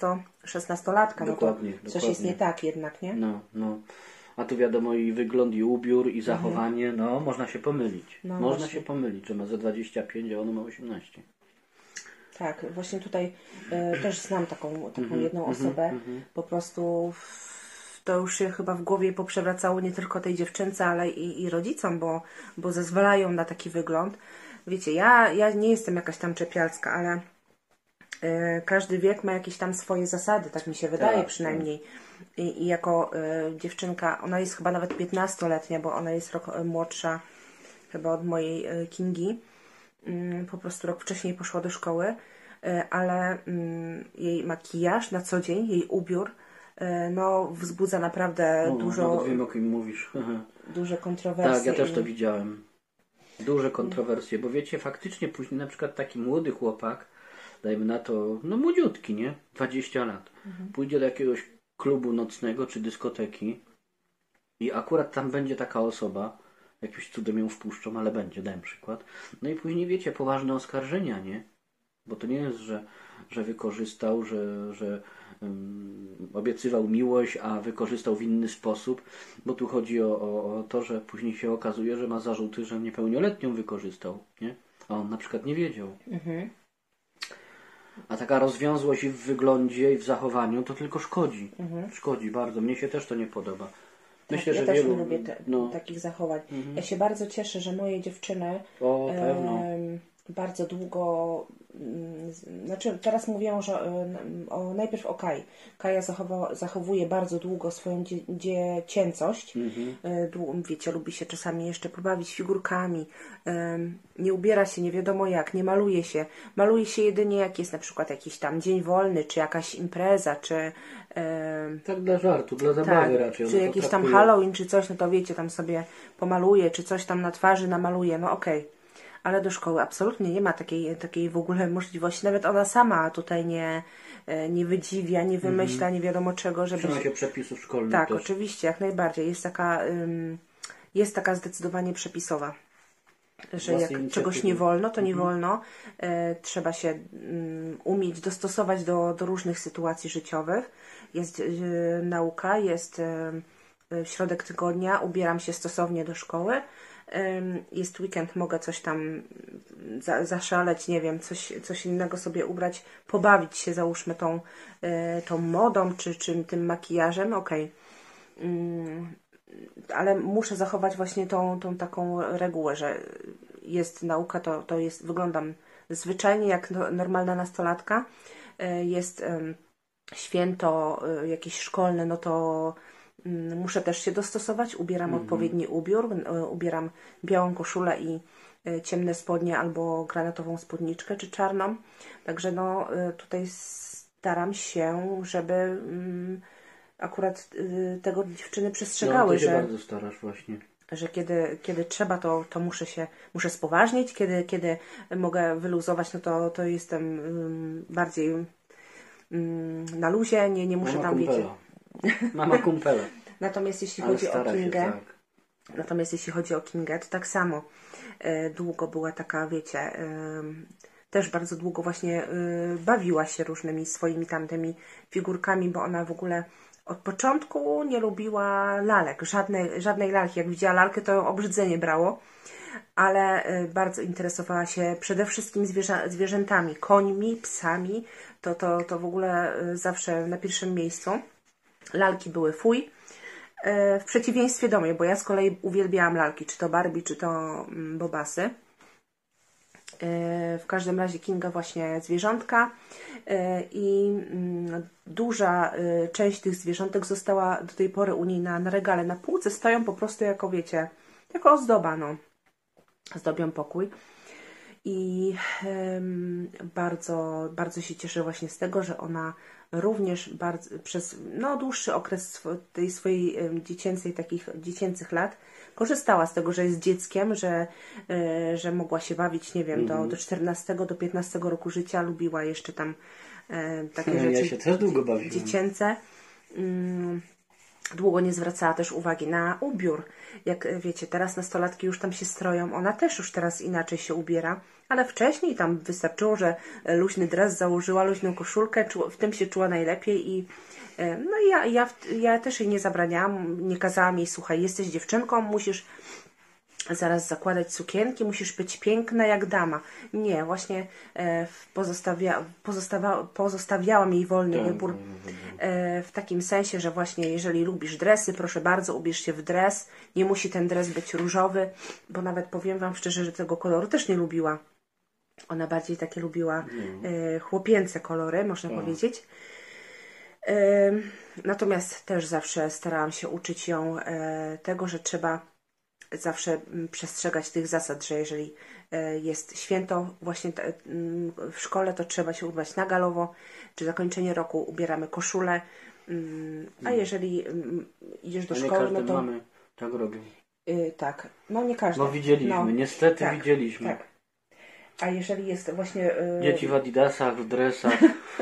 szesnastolatka, Dokładnie, no to coś dokładnie. jest nie tak jednak, nie? No, no. A tu wiadomo i wygląd, i ubiór, i zachowanie, mhm. no można się pomylić. No, można właśnie. się pomylić, że ma za dwadzieścia pięć, a ono ma osiemnaście. Tak, właśnie tutaj y, też znam taką, taką Mhm, jedną mhm, osobę. mhm. Po prostu w, to już się chyba w głowie poprzewracało nie tylko tej dziewczynce, ale i, i rodzicom, bo, bo zezwalają na taki wygląd. Wiecie, ja, ja nie jestem jakaś tam czepialska, ale y, każdy wiek ma jakieś tam swoje zasady, tak mi się wydaje Tak, przynajmniej. I, i jako y, dziewczynka, ona jest chyba nawet piętnastoletnia, bo ona jest rok y, młodsza chyba od mojej y, Kingi. Y, po prostu rok wcześniej poszła do szkoły, y, ale y, jej makijaż na co dzień, jej ubiór, y, no wzbudza naprawdę No, dużo... nawet wiem, o kim mówisz. Duże kontrowersje. Tak, ja też to i... widziałem. Duże kontrowersje, bo wiecie, faktycznie później na przykład taki młody chłopak, dajmy na to, no młodziutki, nie? dwadzieścia lat. Mhm. Pójdzie do jakiegoś klubu nocnego czy dyskoteki i akurat tam będzie taka osoba, jakimś cudem ją wpuszczą, ale będzie, dałem przykład. No i później wiecie, poważne oskarżenia, nie? Bo to nie jest, że, że wykorzystał, że, że um, obiecywał miłość, a wykorzystał w inny sposób, bo tu chodzi o, o, o to, że później się okazuje, że ma zarzuty, że niepełnoletnią wykorzystał, nie? A on na przykład nie wiedział. Mhm. A taka rozwiązłość w wyglądzie i w zachowaniu to tylko szkodzi. Mhm. Szkodzi bardzo. Mnie się też to nie podoba. Myślę, tak, ja że też wielu... nie lubię te, no. takich zachowań. Mhm. Ja się bardzo cieszę, że moje dziewczyny o, pewno. E, bardzo długo, znaczy teraz mówię, że o, najpierw o Kai. Kaja zachowa, zachowuje bardzo długo swoją dzie, dziecięcość. Mhm. Dłu, wiecie, lubi się czasami jeszcze pobawić figurkami. Nie ubiera się nie wiadomo jak, nie maluje się. Maluje się jedynie jak jest na przykład jakiś tam dzień wolny, czy jakaś impreza, czy... Tak dla żartu, dla zabawy tak, raczej. Czy jakiś traktuje... tam Halloween, czy coś, no to wiecie, tam sobie pomaluje, czy coś tam na twarzy namaluje, no okej. Okay. Ale do szkoły absolutnie nie ma takiej, takiej w ogóle możliwości. Nawet ona sama tutaj nie, nie wydziwia, nie wymyśla, mm-hmm. nie wiadomo czego, żeby... Trzyma się przepisów szkolnych Tak, też. oczywiście, jak najbardziej. Jest taka, um, jest taka zdecydowanie przepisowa. Że jak czegoś nie wolno, to nie mm-hmm. wolno. E, trzeba się um, umieć dostosować do, do różnych sytuacji życiowych. Jest e, nauka, jest e, środek tygodnia, ubieram się stosownie do szkoły. Jest weekend, mogę coś tam za, zaszaleć, nie wiem, coś, coś innego sobie ubrać, pobawić się, załóżmy tą, tą modą, czy, czy tym makijażem, okej. Okay. Ale muszę zachować właśnie tą, tą taką regułę, że jest nauka, to, to jest, wyglądam zwyczajnie jak normalna nastolatka. Jest święto jakieś szkolne, no to muszę też się dostosować, ubieram mm-hmm. odpowiedni ubiór, ubieram białą koszulę i ciemne spodnie albo granatową spódniczkę czy czarną. Także no tutaj staram się, żeby akurat tego dziewczyny przestrzegały, no, ty się że, bardzo starasz właśnie. że kiedy, kiedy trzeba, to, to muszę się muszę spoważnić, kiedy, kiedy mogę wyluzować, no to, to jestem bardziej na luzie, nie, nie muszę Mama tam kumpela. wiecie. Mama kumpela. Natomiast jeśli Ale chodzi o Kingę, się, tak. natomiast jeśli chodzi o Kingę, to tak samo e, długo była taka, wiecie, e, też bardzo długo właśnie e, bawiła się różnymi swoimi tamtymi figurkami, bo ona w ogóle od początku nie lubiła lalek, żadnej, żadnej lalki. Jak widziała lalkę, to ją obrzydzenie brało, ale e, bardzo interesowała się przede wszystkim zwierzę, zwierzętami, końmi, psami, to, to, to w ogóle e, zawsze na pierwszym miejscu. Lalki były fuj. W przeciwieństwie do mnie, bo ja z kolei uwielbiałam lalki, czy to Barbie, czy to Bobasy. W każdym razie Kinga właśnie zwierzątka i duża część tych zwierzątek została do tej pory u niej na, na regale, na półce, stoją po prostu jako, wiecie, jako ozdoba, no. Zdobią pokój. I um, bardzo, bardzo się cieszę właśnie z tego, że ona również bardzo, przez no, dłuższy okres sw tej swojej um, dziecięcej, takich dziecięcych lat korzystała z tego, że jest dzieckiem, że, y, że mogła się bawić, nie wiem, mm -hmm. do, do czternastego, do piętnastego roku życia, lubiła jeszcze tam y, takie ja rzeczy się też długo bawiłam. dziecięce. Y, Długo nie zwracała też uwagi na ubiór. Jak wiecie, teraz nastolatki już tam się stroją. Ona też już teraz inaczej się ubiera. ale wcześniej tam wystarczyło, że luźny dres założyła, luźną koszulkę, w tym się czuła najlepiej i no i ja, ja, ja też jej nie zabraniałam, nie kazałam jej, słuchaj, jesteś dziewczynką, musisz zaraz zakładać sukienki, musisz być piękna jak dama. Nie, właśnie e, pozostawia, pozostawa, pozostawiałam jej wolny wybór e, w takim sensie, że właśnie jeżeli lubisz dresy, proszę bardzo, ubierz się w dres. Nie musi ten dres być różowy, bo nawet powiem Wam szczerze, że tego koloru też nie lubiła. Ona bardziej takie lubiła e, chłopięce kolory, można no. powiedzieć. E, natomiast też zawsze starałam się uczyć ją e, tego, że trzeba zawsze przestrzegać tych zasad, że jeżeli jest święto właśnie w szkole, to trzeba się ubrać na galowo, czy zakończenie roku ubieramy koszulę, a jeżeli idziesz do a szkoły, no to... mamy tak robią. Yy, tak, no nie każdy. No widzieliśmy, no, niestety tak, widzieliśmy. Tak. A jeżeli jest właśnie... Yy... Dzieci w adidasach, w dresach.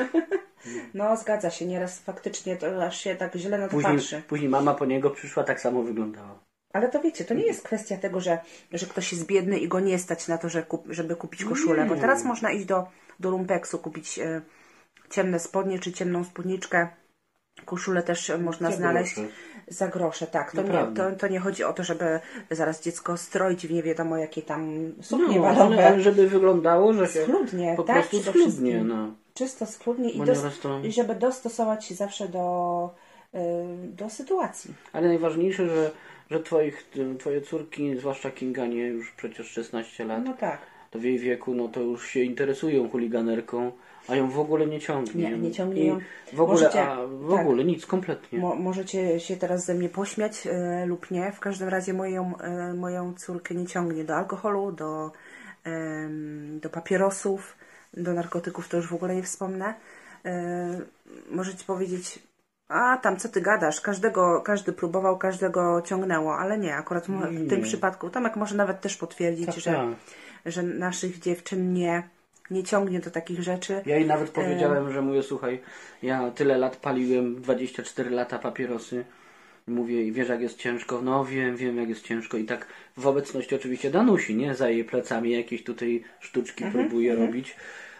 No zgadza się, nieraz faktycznie to aż się tak źle na to później, patrzy. Później mama po niego przyszła, tak samo wyglądała. Ale to wiecie, to nie jest kwestia tego, że, że ktoś jest biedny i go nie stać na to, że kup, żeby kupić koszulę. Bo teraz można iść do, do lumpeksu, kupić e, ciemne spodnie czy ciemną spódniczkę. Koszulę też można za znaleźć grosze. za grosze. Tak, to nie, to, to nie chodzi o to, żeby zaraz dziecko stroić w nie wiadomo jakie tam suknie no, balowe. Ale, ale żeby wyglądało, że się schludnie, po tak, prostu schludnie. No. Czysto, schludnie i, dos- to... i żeby dostosować się zawsze do, y, do sytuacji. Ale najważniejsze, że że twoich, twoje córki, zwłaszcza Kinga, nie, już przecież szesnaście lat, no tak. to w jej wieku, no to już się interesują chuliganerką, a ją w ogóle nie ciągnie. Nie, nie ciągnie ją. W ogóle, możecie, a w ogóle tak, nic, kompletnie. Mo, możecie się teraz ze mnie pośmiać e, lub nie. W każdym razie moją, e, moją córkę nie ciągnie do alkoholu, do, e, do papierosów, do narkotyków, to już w ogóle nie wspomnę. E, możecie powiedzieć, a tam co ty gadasz, każdego, każdy próbował, każdego ciągnęło, ale nie, akurat w nie. tym przypadku, Tomek może nawet też potwierdzić, tak, że, tak. że naszych dziewczyn nie, nie ciągnie do takich rzeczy. Ja jej nawet powiedziałem, e... że mówię, słuchaj, ja tyle lat paliłem, dwadzieścia cztery lata papierosy, mówię i wiesz jak jest ciężko, no wiem, wiem jak jest ciężko i tak w obecności oczywiście Danusi, nie, za jej plecami jakieś tutaj sztuczki mhm, próbuje mhm. robić.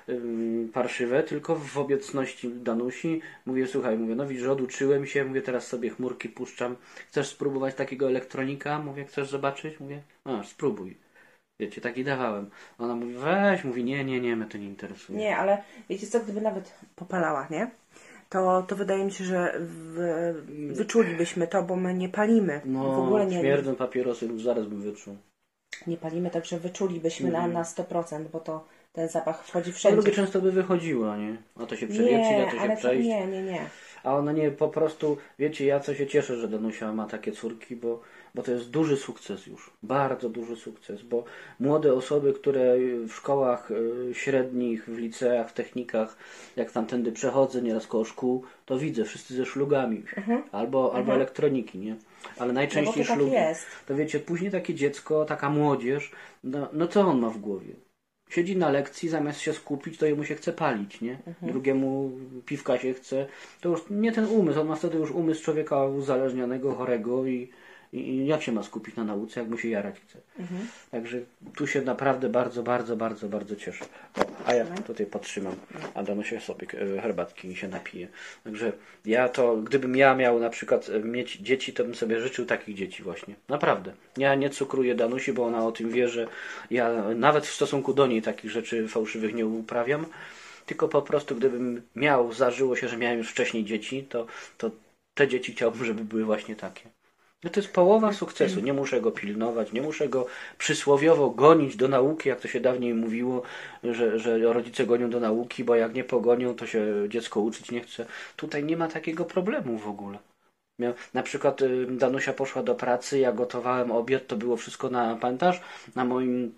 Parszywe, tylko w obecności Danusi mówię, słuchaj, mówię, no widzisz, oduczyłem się, mówię, teraz sobie chmurki puszczam, chcesz spróbować takiego elektronika? Mówię, chcesz zobaczyć? Mówię, no spróbuj. Wiecie, taki dawałem. Ona mówi, weź, mówi, nie, nie, nie, mnie to nie interesuje. Nie, ale wiecie co, gdyby nawet popalała, nie? To, to wydaje mi się, że w, wyczulibyśmy to, bo my nie palimy. No, w ogóle nie śmierdzą papierosy, zaraz bym wyczuł. Nie palimy, także wyczulibyśmy mm. na, na sto procent, bo to ten zapach wchodzi wszędzie. Drugie często by wychodziła, nie? A to się przewietrzyć, a to się ale przejść. To nie, nie, nie. A ona nie, po prostu, wiecie, ja co się cieszę, że Danusia ma takie córki, bo, bo to jest duży sukces już. Bardzo duży sukces, bo młode osoby, które w szkołach średnich, w liceach, w technikach, jak tamtędy przechodzę nieraz koło szkół, to widzę, wszyscy ze szlugami. Mhm. Albo, mhm. albo elektroniki, nie? Ale najczęściej no szlugi. Tak to wiecie, później takie dziecko, taka młodzież, no, no co on ma w głowie? Siedzi na lekcji, zamiast się skupić, to jemu się chce palić, nie? Mhm. Drugiemu piwka się chce. To już nie ten umysł, on ma wtedy już umysł człowieka uzależnionego, chorego i, i, i jak się ma skupić na nauce, jak mu się jarać chce. Mhm. Także tu się naprawdę bardzo, bardzo, bardzo, bardzo cieszę. O, a ja tutaj podtrzymam, a Danusia sobie herbatki się napije. Także ja to, gdybym ja miał na przykład mieć dzieci, to bym sobie życzył takich dzieci właśnie. Naprawdę. Ja nie cukruję Danusi, bo ona o tym wie, że ja nawet w stosunku do niej takich rzeczy fałszywych nie uprawiam. Tylko po prostu gdybym miał, zdarzyło się, że miałem już wcześniej dzieci, to, to te dzieci chciałbym, żeby były właśnie takie. No to jest połowa sukcesu. Nie muszę go pilnować, nie muszę go przysłowiowo gonić do nauki, jak to się dawniej mówiło, że, że rodzice gonią do nauki, bo jak nie pogonią, to się dziecko uczyć nie chce. Tutaj nie ma takiego problemu w ogóle. Miał, na przykład y, Danusia poszła do pracy, ja gotowałem obiad, to było wszystko na, pamiętasz, na moim,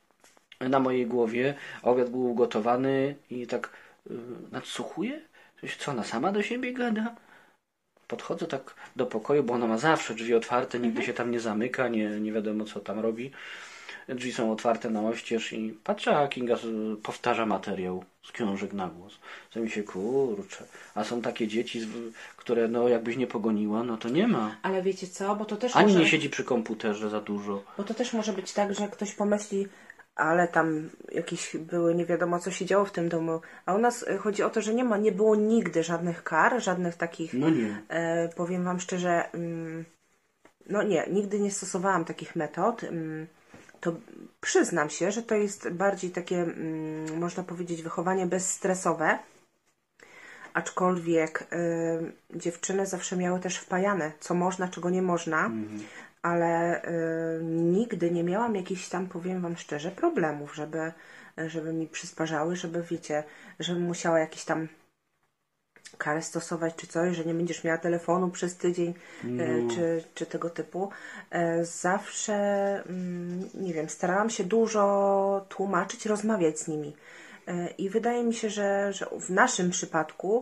na mojej głowie. Obiad był ugotowany i tak y, nadsłuchuję. Co, ona sama do siebie gada? Podchodzę tak do pokoju, bo ona ma zawsze drzwi otwarte, nigdy się tam nie zamyka, nie, nie wiadomo co tam robi. Drzwi są otwarte na oścież i patrzę, a Kinga powtarza materiał z książek na głos. To mi się, kurczę, a są takie dzieci, które no jakbyś nie pogoniła, no to nie ma. Ale wiecie co, bo to też Ani może... nie siedzi przy komputerze za dużo. Bo to też może być tak, że ktoś pomyśli, ale tam jakieś były, nie wiadomo co się działo w tym domu. A u nas chodzi o to, że nie ma, nie było nigdy żadnych kar, żadnych takich, no nie. E, powiem Wam szczerze, mm, no nie, nigdy nie stosowałam takich metod. Mm, to przyznam się, że to jest bardziej takie, mm, można powiedzieć, wychowanie bezstresowe. Aczkolwiek y, dziewczyny zawsze miały też wpajane, co można, czego nie można, mm. ale y, nigdy nie miałam jakichś tam, powiem Wam szczerze, problemów, żeby, żeby mi przysparzały, żeby, wiecie, żebym musiała jakieś tam karę stosować czy coś, że nie będziesz miała telefonu przez tydzień, no. y, czy, czy tego typu. Y, zawsze, y, nie wiem, starałam się dużo tłumaczyć, rozmawiać z nimi. I wydaje mi się, że, że w naszym przypadku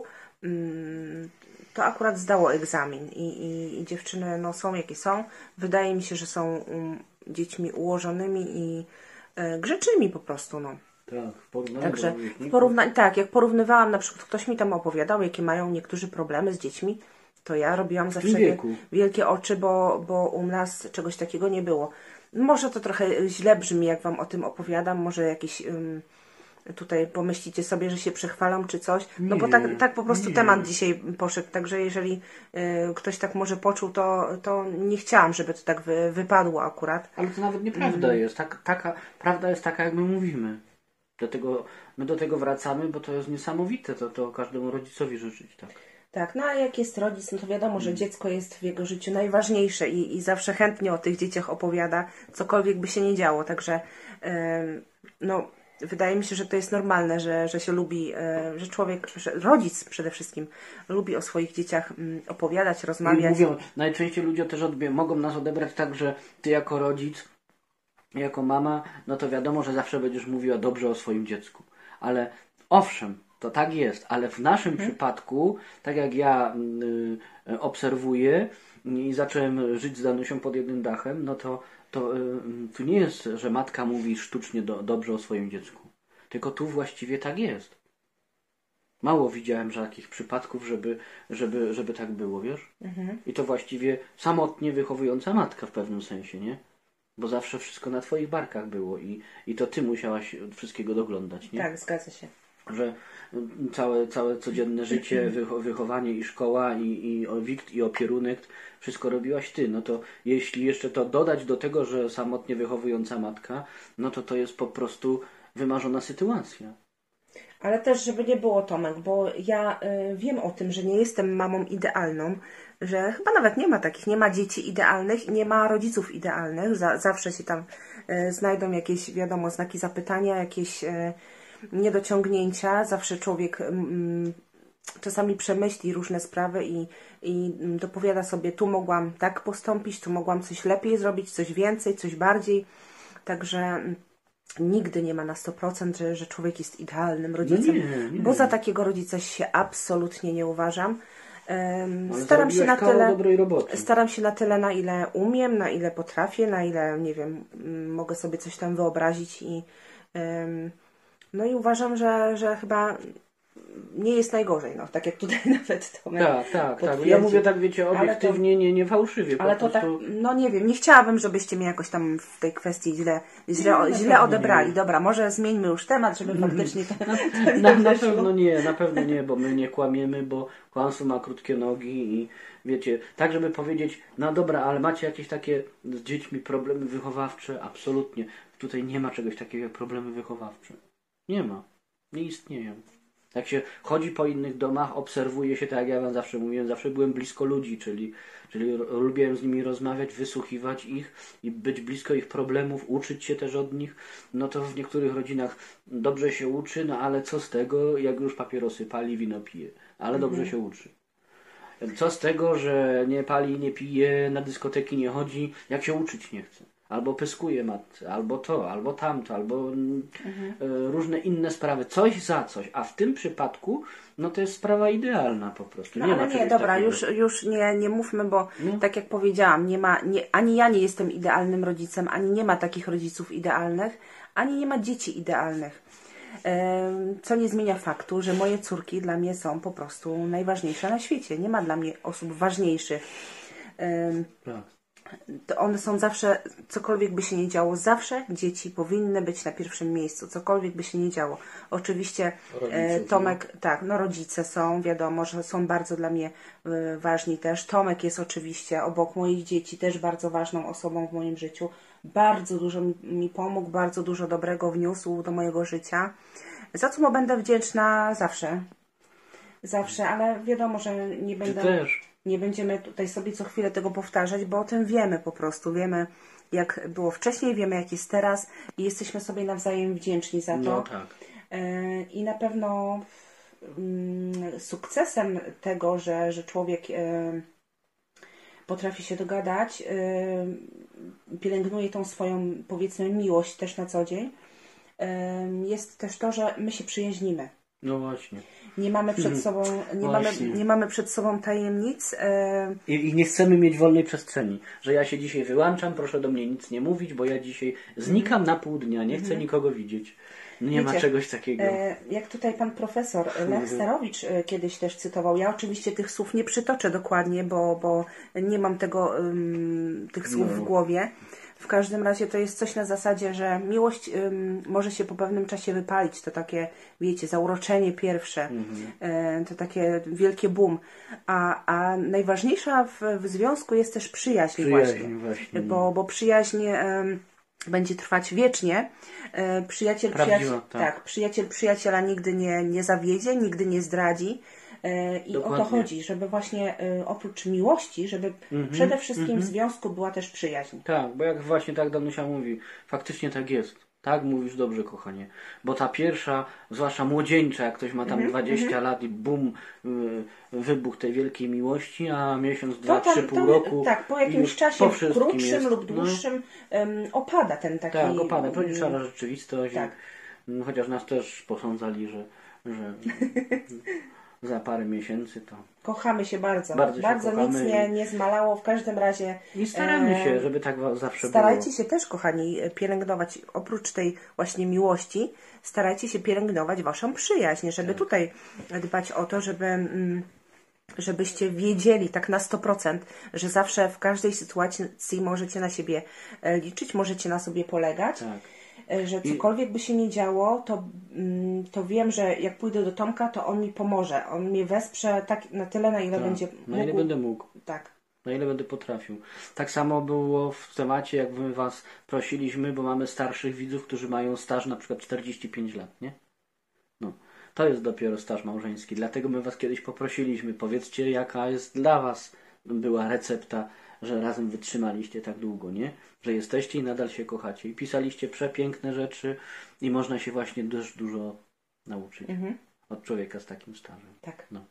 mm, to akurat zdało egzamin i, i, i dziewczyny no, są jakie są. Wydaje mi się, że są um, dziećmi ułożonymi i e, grzecznymi po prostu. No. Tak, w porównaniu Także do w porówna- tak, jak porównywałam, na przykład ktoś mi tam opowiadał, jakie mają niektórzy problemy z dziećmi, to ja robiłam zawsze wielkie oczy, bo, bo u nas czegoś takiego nie było. Może to trochę źle brzmi, jak Wam o tym opowiadam, może jakieś... Um, tutaj pomyślicie sobie, że się przechwalam czy coś, no nie, bo tak, tak po prostu nie. temat dzisiaj poszedł, także jeżeli y, ktoś tak może poczuł, to, to nie chciałam, żeby to tak wy, wypadło akurat. Ale to nawet nieprawda mm. jest, tak, taka, prawda jest taka, jak my mówimy. Dlatego my do tego wracamy, bo to jest niesamowite, to, to każdemu rodzicowi życzyć, tak. Tak, no a jak jest rodzic, no to wiadomo, że dziecko jest w jego życiu najważniejsze i, i zawsze chętnie o tych dzieciach opowiada, cokolwiek by się nie działo, także y, no wydaje mi się, że to jest normalne, że, że się lubi, że człowiek, że rodzic przede wszystkim lubi o swoich dzieciach opowiadać, rozmawiać. I mówią, najczęściej ludzie też odbie- mogą nas odebrać tak, że ty jako rodzic, jako mama, no to wiadomo, że zawsze będziesz mówiła dobrze o swoim dziecku. Ale owszem, to tak jest, ale w naszym hmm. przypadku, tak jak ja y, obserwuję i zacząłem żyć z Danusią pod jednym dachem, no to to y, tu nie jest, że matka mówi sztucznie do, dobrze o swoim dziecku. Tylko tu właściwie tak jest. Mało widziałem takich przypadków, żeby, żeby, żeby tak było, wiesz? Mhm. I to właściwie samotnie wychowująca matka w pewnym sensie, nie? Bo zawsze wszystko na twoich barkach było i, i to ty musiałaś wszystkiego doglądać, nie? Tak, zgadza się. Że całe, całe codzienne życie, wychowanie i szkoła i, i wikt i opierunek, wszystko robiłaś ty. No to jeśli jeszcze to dodać do tego, że samotnie wychowująca matka, no to to jest po prostu wymarzona sytuacja. Ale też, żeby nie było, Tomek, bo ja y, wiem o tym, że nie jestem mamą idealną, że chyba nawet nie ma takich, nie ma dzieci idealnych, nie ma rodziców idealnych, Za, zawsze się tam y, znajdą jakieś, wiadomo, znaki zapytania, jakieś y, niedociągnięcia, zawsze człowiek mm, czasami przemyśli różne sprawy i, i dopowiada sobie, tu mogłam tak postąpić, tu mogłam coś lepiej zrobić, coś więcej, coś bardziej, także nigdy nie ma na sto procent, że, że człowiek jest idealnym rodzicem, no nie, nie. bo za takiego rodzica się absolutnie nie uważam. Um, staram się na tyle, staram się na tyle, na ile umiem, na ile potrafię, na ile, nie wiem, mogę sobie coś tam wyobrazić i um, no i uważam, że, że chyba nie jest najgorzej, no, tak jak tutaj nawet to Tak, tak, tak. Ja mówię tak, wiecie, obiektywnie, to, nie, nie fałszywie. Ale to prostu... tak, no nie wiem, nie chciałabym, żebyście mnie jakoś tam w tej kwestii źle, źle, nie, źle odebrali. Nie. Dobra, może zmieńmy już temat, żeby faktycznie to, to na, na pewno nie, na pewno nie, bo my nie kłamiemy, bo kłamstwo ma krótkie nogi i wiecie, tak żeby powiedzieć, no dobra, ale macie jakieś takie z dziećmi problemy wychowawcze? Absolutnie. Tutaj nie ma czegoś takiego jak problemy wychowawcze. Nie ma. Nie istnieją. Jak się chodzi po innych domach, obserwuje się, tak jak ja wam zawsze mówiłem, zawsze byłem blisko ludzi, czyli, czyli lubiłem z nimi rozmawiać, wysłuchiwać ich i być blisko ich problemów, uczyć się też od nich. No to w niektórych rodzinach dobrze się uczy, no ale co z tego, jak już papierosy pali, wino pije, ale dobrze mhm. się uczy. Co z tego, że nie pali, nie pije, na dyskoteki nie chodzi, jak się uczyć nie chce. Albo pyskuje matce, albo to, albo tamto, albo mhm. y, różne inne sprawy. Coś za coś. A w tym przypadku, no to jest sprawa idealna po prostu. No nie ale ma nie, dobra, już, już nie, nie mówmy, bo no. tak jak powiedziałam, nie ma, nie, ani ja nie jestem idealnym rodzicem, ani nie ma takich rodziców idealnych, ani nie ma dzieci idealnych. Ym, co nie zmienia faktu, że moje córki dla mnie są po prostu najważniejsze na świecie. Nie ma dla mnie osób ważniejszych. Ym, tak. to one są zawsze, cokolwiek by się nie działo, zawsze dzieci powinny być na pierwszym miejscu, cokolwiek by się nie działo. Oczywiście Rodzice, Tomek, nie? tak, no rodzice są, wiadomo, że są bardzo dla mnie y, ważni też. Tomek jest oczywiście obok moich dzieci też bardzo ważną osobą w moim życiu. Bardzo dużo mi, mi pomógł, bardzo dużo dobrego wniósł do mojego życia, za co mu będę wdzięczna zawsze. Zawsze, ale wiadomo, że nie będę... Ty też. Nie będziemy tutaj sobie co chwilę tego powtarzać, bo o tym wiemy po prostu. Wiemy, jak było wcześniej, wiemy, jak jest teraz i jesteśmy sobie nawzajem wdzięczni za to. No tak. I na pewno sukcesem tego, że, że człowiek potrafi się dogadać, pielęgnuje tą swoją, powiedzmy, miłość też na co dzień, jest też to, że my się przyjaźnimy. No właśnie. Nie mamy przed sobą, nie mamy, nie mamy przed sobą tajemnic. E... I, I nie chcemy mieć wolnej przestrzeni. Że ja się dzisiaj wyłączam, proszę do mnie nic nie mówić, bo ja dzisiaj znikam na pół dnia, nie chcę nikogo widzieć. No nie Wiecie, ma czegoś takiego. E, jak tutaj pan profesor Lech Starowicz e, kiedyś też cytował, ja oczywiście tych słów nie przytoczę dokładnie, bo, bo nie mam tego, um, tych słów no. w głowie. W każdym razie to jest coś na zasadzie, że miłość ym, może się po pewnym czasie wypalić. To takie, wiecie, zauroczenie pierwsze. Mm-hmm. y, to takie wielkie boom. A, a najważniejsza w, w związku jest też przyjaźń, przyjaźń właśnie. właśnie. Bo, bo przyjaźń y, będzie trwać wiecznie. Y, przyjaciel, Prawdziwa, przyjaciel, tak. tak, przyjaciel przyjaciela nigdy nie, nie zawiedzie, nigdy nie zdradzi. I Dokładnie. O to chodzi, żeby właśnie y, oprócz miłości, żeby mm-hmm, przede wszystkim mm-hmm. w związku była też przyjaźń. Tak, bo jak właśnie tak Danusia mówi, faktycznie tak jest. Tak mówisz dobrze, kochanie. Bo ta pierwsza, zwłaszcza młodzieńcza, jak ktoś ma tam mm-hmm, dwadzieścia mm-hmm. lat i bum, y, wybuch tej wielkiej miłości, a miesiąc, dwa, to, trzy, to, pół to, roku. Tak, po jakimś po czasie krótszym jest, lub dłuższym no. um, opada ten taki... Tak, opada. To jest szara rzeczywistość. Tak. I, chociaż nas też posądzali, że... że za parę miesięcy to... Kochamy się bardzo. Bardzo, bardzo się nic nie, nie zmalało. W każdym razie... I staramy e, się, żeby tak zawsze starajcie było. się też, kochani, pielęgnować, oprócz tej właśnie miłości, starajcie się pielęgnować waszą przyjaźń, żeby tak. tutaj dbać o to, żeby... Mm, żebyście wiedzieli tak na sto procent, że zawsze w każdej sytuacji możecie na siebie liczyć, możecie na sobie polegać. Tak. Że cokolwiek by się nie działo, to, to wiem, że jak pójdę do Tomka, to on mi pomoże. On mnie wesprze tak na tyle, na ile tak, będzie mógł. Na ile będę mógł. Tak. Na ile będę potrafił. Tak samo było w temacie, jak my was prosiliśmy, bo mamy starszych widzów, którzy mają staż na przykład czterdzieści pięć lat, nie? No. To jest dopiero staż małżeński. Dlatego my was kiedyś poprosiliśmy. Powiedzcie, jaka jest dla was była recepta, że razem wytrzymaliście tak długo, nie? Że jesteście i nadal się kochacie. I pisaliście przepiękne rzeczy i można się właśnie dość dużo nauczyć mhm. od człowieka z takim stażem. Tak. No.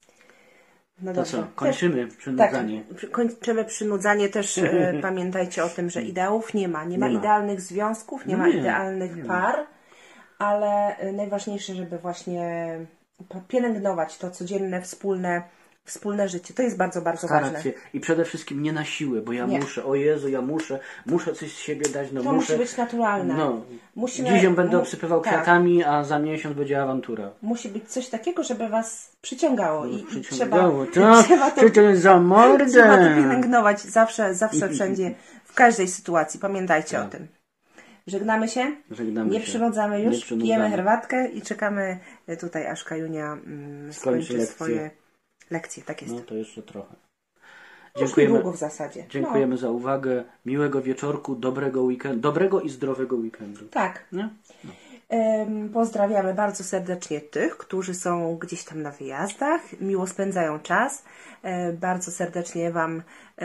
No to dobrze. co? Kończymy też, przynudzanie. Tak, kończymy przynudzanie. Też e, pamiętajcie o tym, że ideałów nie ma. Nie ma, nie ma. idealnych związków, nie no ma nie, idealnych nie par, ma. ale e, najważniejsze, żeby właśnie pielęgnować to codzienne, wspólne Wspólne życie. To jest bardzo, bardzo Starać ważne. się. I przede wszystkim nie na siłę, bo ja nie. muszę, o Jezu, ja muszę, muszę coś z siebie dać. No to muszę, musi być naturalne. No. Musimy, Dziś ją będę mu, obsypywał tak. kwiatami, a za miesiąc będzie awantura. Musi być coś takiego, żeby was przyciągało. No, I, przyciągało. I trzeba, to, trzeba to, to jest za mordę. Trzeba to pielęgnować zawsze, zawsze, wszędzie, w każdej sytuacji. Pamiętajcie tak. o tym. Żegnamy się. Żegnamy nie się. przynudzamy już. Nie przynudzamy. Pijemy herbatkę i czekamy tutaj, aż Kajunia mm, skończy lekcję. swoje lekcje. Tak jest. No to jeszcze trochę. Dziękujemy. Długo w zasadzie. Dziękujemy no. za uwagę. Miłego wieczorku, dobrego weekendu, dobrego i zdrowego weekendu. Tak. Nie? No. Um, pozdrawiamy bardzo serdecznie tych, którzy są gdzieś tam na wyjazdach, miło spędzają czas. Um, bardzo serdecznie Wam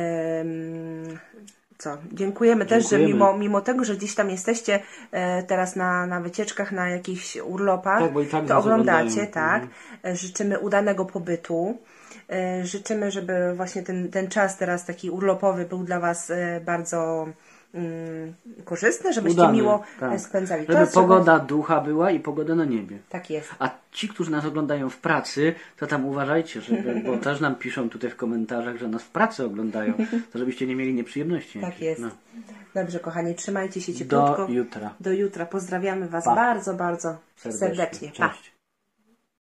um, co? Dziękujemy, Dziękujemy też, że mimo, mimo tego, że gdzieś tam jesteście e, teraz na, na wycieczkach, na jakichś urlopach, tak, bo i tak to oglądacie, oglądają. tak. Mhm. Życzymy udanego pobytu. E, życzymy, żeby właśnie ten, ten czas teraz taki urlopowy był dla Was e, bardzo mm, korzystny, żebyście Udany, miło tak. spędzali żeby czas. Pogoda żeby... ducha była i pogoda na niebie. Tak jest. A ci, którzy nas oglądają w pracy, to tam uważajcie, żeby, bo też nam piszą tutaj w komentarzach, że nas w pracy oglądają, to żebyście nie mieli nieprzyjemności. Tak jakieś. jest. No. Dobrze, kochani, trzymajcie się cieplutko. Do jutra. Do jutra. Pozdrawiamy Was pa. bardzo, bardzo serdecznie. serdecznie. Pa. Cześć.